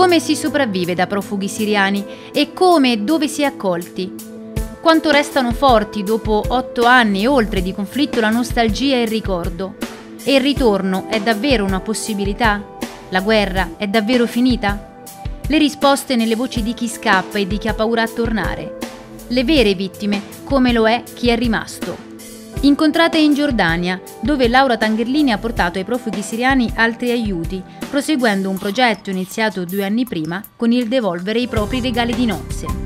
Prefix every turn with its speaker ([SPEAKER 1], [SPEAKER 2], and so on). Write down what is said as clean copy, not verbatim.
[SPEAKER 1] Come si sopravvive da profughi siriani e come e dove si è accolti? Quanto restano forti dopo 8 anni e oltre di conflitto la nostalgia e il ricordo? E il ritorno è davvero una possibilità? La guerra è davvero finita? Le risposte nelle voci di chi scappa e di chi ha paura a tornare. Le vere vittime, come lo è chi è rimasto. Incontrate in Giordania, dove Laura Tangherlini ha portato ai profughi siriani altri aiuti, proseguendo un progetto iniziato 2 anni prima con il devolvere i propri regali di nozze.